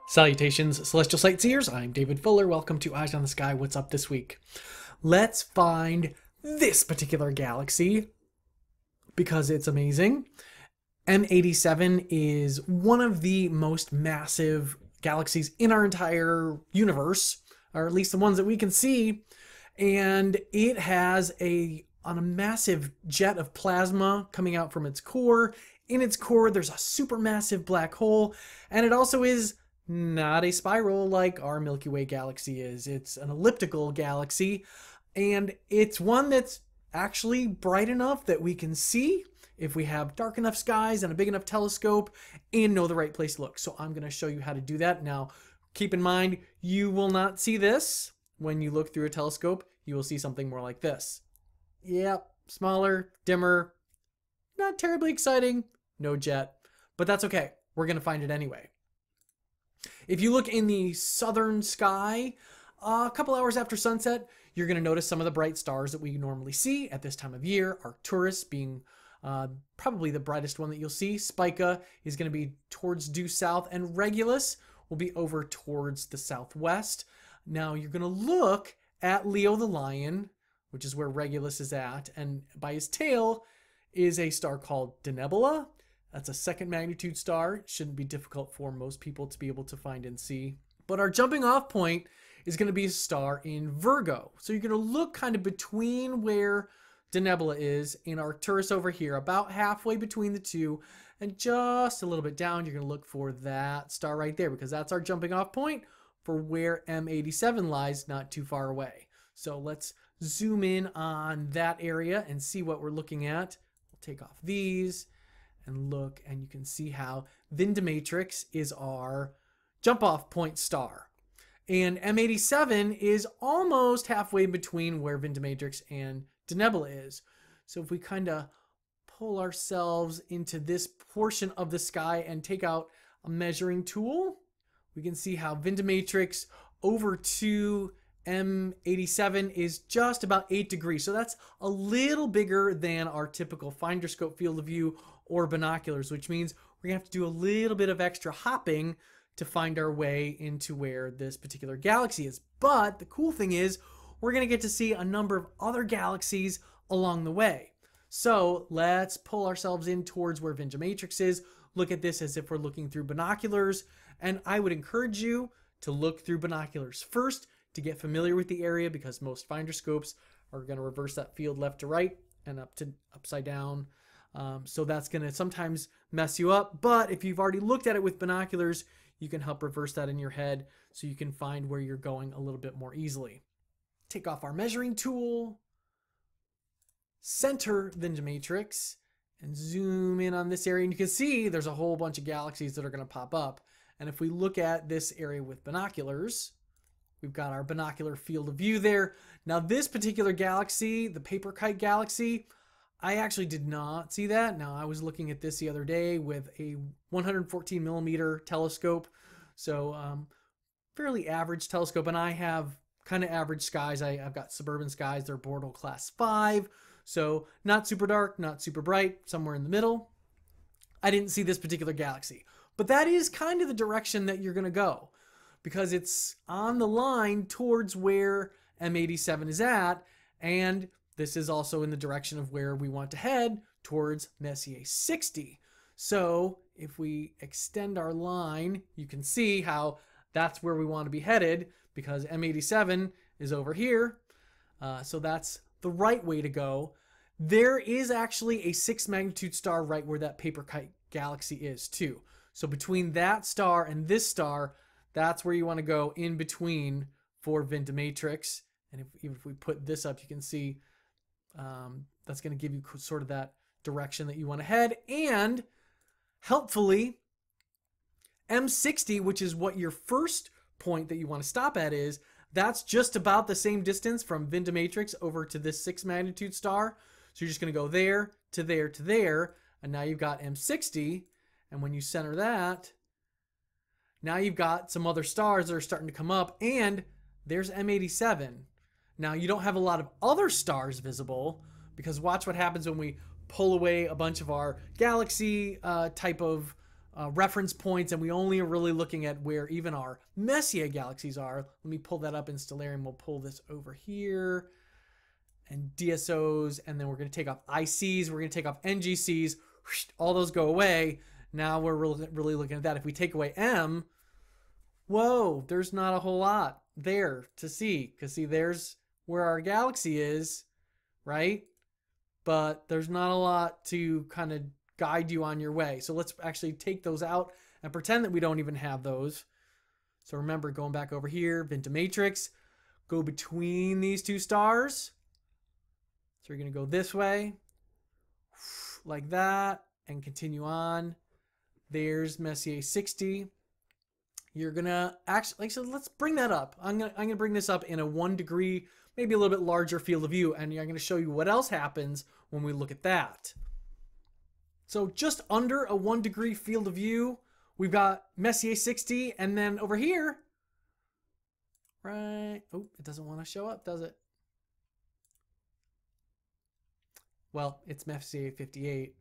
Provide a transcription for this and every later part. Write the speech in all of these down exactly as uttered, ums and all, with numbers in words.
Salutations, Celestial Sightseers. I'm David Fuller. Welcome to Eyes on the Sky. What's up this week? Let's find this particular galaxy because it's amazing. M eighty-seven is one of the most massive galaxies in our entire universe, or at least the ones that we can see. And it has a, on a massive jet of plasma coming out from its core. In its core, there's a supermassive black hole, and it also is not a spiral like our Milky Way galaxy is. It's an elliptical galaxy, and it's one that's actually bright enough that we can see if we have dark enough skies and a big enough telescope and know the right place to look. So I'm going to show you how to do that. Now, keep in mind, you will not see this when you look through a telescope. You will see something more like this. Yep, smaller, dimmer, not terribly exciting, no jet, but that's okay. We're going to find it anyway. If you look in the southern sky, uh, a couple hours after sunset, you're going to notice some of the bright stars that we normally see at this time of year. Arcturus being uh, probably the brightest one that you'll see. Spica is going to be towards due south, and Regulus will be over towards the southwest. Now you're going to look at Leo the Lion, which is where Regulus is at, and by his tail is a star called Denebola. That's a second magnitude star. It shouldn't be difficult for most people to be able to find and see. But our jumping off point is going to be a star in Virgo. So you're going to look kind of between where Denebola is and Arcturus over here, about halfway between the two, and just a little bit down, you're going to look for that star right there, because that's our jumping off point for where M eighty-seven lies, not too far away. So let's zoom in on that area and see what we're looking at. We'll take off these and look, and you can see how Vendematrix is our jump off point star, and M eighty-seven is almost halfway between where Vendematrix and Denebola is. So if we kind of pull ourselves into this portion of the sky and take out a measuring tool, we can see how Vendematrix over to M eighty-seven is just about eight degrees. So that's a little bigger than our typical finder scope field of view or binoculars, which means we're gonna have to do a little bit of extra hopping to find our way into where this particular galaxy is. But the cool thing is we're gonna get to see a number of other galaxies along the way. So let's pull ourselves in towards where Vendematrix is. Look at this as if we're looking through binoculars, and I would encourage you to look through binoculars first to get familiar with the area, because most finder scopes are going to reverse that field left to right and up to upside down. Um, so that's going to sometimes mess you up. But if you've already looked at it with binoculars, you can help reverse that in your head so you can find where you're going a little bit more easily. Take off our measuring tool, center Vendematrix, and zoom in on this area. And you can see there's a whole bunch of galaxies that are going to pop up. And if we look at this area with binoculars, we've got our binocular field of view there. Now this particular galaxy, the Paper Kite galaxy, I actually did not see that. Now I was looking at this the other day with a one hundred fourteen millimeter telescope. So um, fairly average telescope, and I have kind of average skies. I, I've got suburban skies. They're Bortle class five. So not super dark, not super bright, somewhere in the middle. I didn't see this particular galaxy, but that is kind of the direction that you're gonna go, because it's on the line towards where M eighty-seven is at, and this is also in the direction of where we want to head towards Messier sixty. So if we extend our line, you can see how that's where we want to be headed, because M eighty-seven is over here. Uh, so that's the right way to go. There is actually a six magnitude star right where that Paper Kite galaxy is too. So between that star and this star, that's where you want to go in between for Vendematrix. And if, even if we put this up, you can see um, that's going to give you sort of that direction that you want to head. And helpfully, M sixty, which is what your first point that you want to stop at is, that's just about the same distance from Vendematrix over to this six magnitude star. So you're just going to go there to there to there. And now you've got M sixty. And when you center that, now you've got some other stars that are starting to come up, and there's M eighty-seven. Now you don't have a lot of other stars visible, because watch what happens when we pull away a bunch of our galaxy uh, type of uh, reference points, and we only are really looking at where even our Messier galaxies are. Let me pull that up in Stellarium. We'll pull this over here, and D S Os, and then we're going to take off I Cs, we're going to take off N G Cs, all those go away. Now we're really, really looking at that. If we take away M, whoa, there's not a whole lot there to see, because see, there's where our galaxy is, right? But there's not a lot to kind of guide you on your way. So let's actually take those out and pretend that we don't even have those. So remember, going back over here, Ventimatrix, go between these two stars. So you're going to go this way, like that, and continue on. There's Messier sixty. You're going to actually, like, so let's bring that up. I'm going to, I'm going to bring this up in a one degree, maybe a little bit larger field of view, and I'm going to show you what else happens when we look at that. So just under a one degree field of view, we've got Messier sixty, and then over here, right, oh, it doesn't want to show up, does it? Well, it's Messier fifty-eight.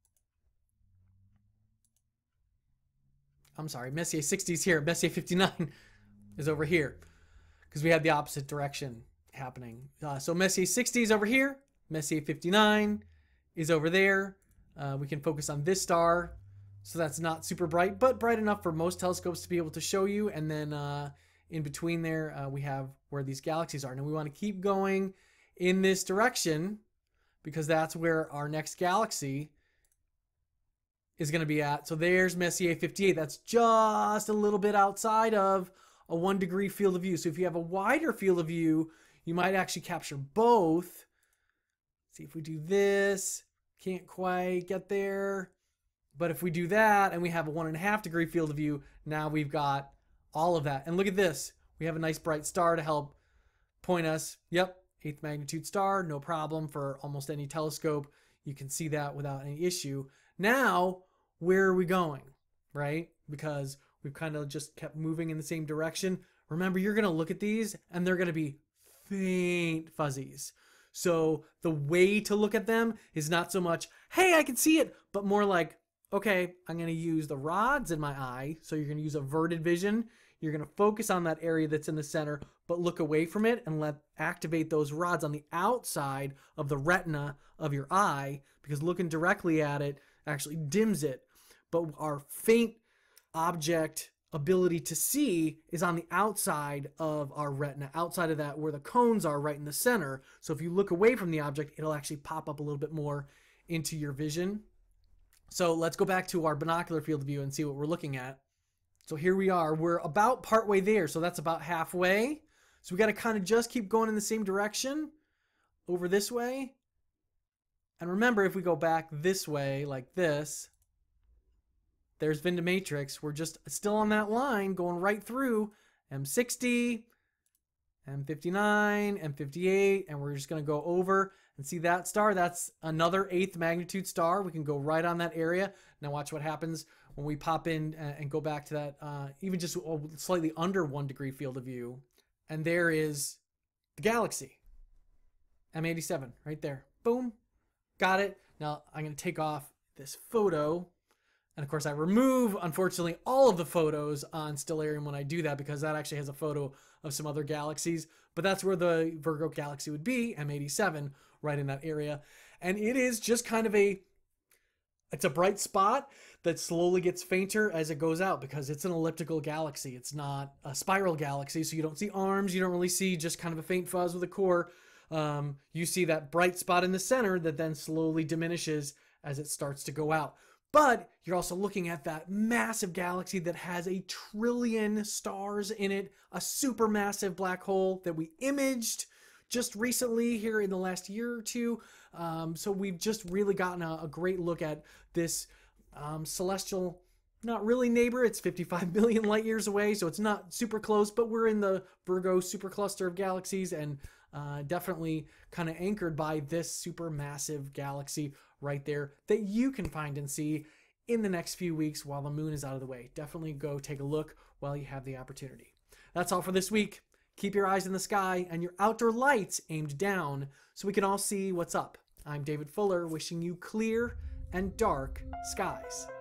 I'm sorry, Messier sixty is here. Messier fifty-nine is over here because we had the opposite direction happening. Uh, so Messier sixty is over here. Messier fifty-nine is over there. Uh, we can focus on this star. So that's not super bright, but bright enough for most telescopes to be able to show you. And then uh, in between there, uh, we have where these galaxies are. Now we want to keep going in this direction because that's where our next galaxy is going to be at. So there's Messier fifty-eight. That's just a little bit outside of a one degree field of view. So if you have a wider field of view, you might actually capture both. See if we do this, can't quite get there. But if we do that and we have a one and a half degree field of view, now we've got all of that. And look at this. We have a nice bright star to help point us. Yep, eighth magnitude star, no problem for almost any telescope. You can see that without any issue. Now, where are we going, right? Because we've kind of just kept moving in the same direction. Remember, you're going to look at these and they're going to be faint fuzzies. So the way to look at them is not so much, hey, I can see it, but more like, okay, I'm going to use the rods in my eye. So you're going to use averted vision. You're going to focus on that area that's in the center, but look away from it and let activate those rods on the outside of the retina of your eye, because looking directly at it actually dims it. But our faint object ability to see is on the outside of our retina, outside of that where the cones are, right in the center. So if you look away from the object, it'll actually pop up a little bit more into your vision. So let's go back to our binocular field of view and see what we're looking at. So here we are. We're about partway there. So that's about halfway. So we got to kind of just keep going in the same direction over this way. And remember, if we go back this way like this, there's Ventimatrix. We're just still on that line going right through M sixty, M fifty-nine, M fifty-eight, and we're just going to go over and see that star. That's another eighth magnitude star. We can go right on that area. Now watch what happens when we pop in and go back to that, uh, even just slightly under one degree field of view. And there is the galaxy, M eighty-seven, right there. Boom. Got it. Now I'm going to take off this photo. And of course I remove, unfortunately, all of the photos on Stellarium when I do that, because that actually has a photo of some other galaxies. But that's where the Virgo galaxy would be, M eighty-seven, right in that area. And it is just kind of a, it's a bright spot that slowly gets fainter as it goes out, because it's an elliptical galaxy. It's not a spiral galaxy, so you don't see arms. You don't really see just kind of a faint fuzz with a core. Um, you see that bright spot in the center that then slowly diminishes as it starts to go out. But you're also looking at that massive galaxy that has a trillion stars in it, a supermassive black hole that we imaged just recently here in the last year or two. Um, so we've just really gotten a, a great look at this um, celestial, not really neighbor. It's fifty-five million light years away, so it's not super close, but we're in the Virgo supercluster of galaxies, and uh, definitely kind of anchored by this supermassive galaxy right there that you can find and see in the next few weeks while the moon is out of the way. Definitely go take a look while you have the opportunity. That's all for this week. Keep your eyes in the sky and your outdoor lights aimed down so we can all see what's up. I'm David Fuller, wishing you clear and dark skies.